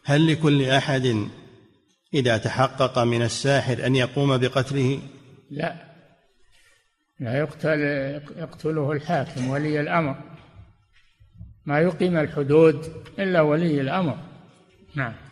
هل لكل أحد إذا تحقق من الساحر أن يقوم بقتله؟ لا يقتله الحاكم ولي الأمر، ما يقيم الحدود إلا ولي الأمر. نعم.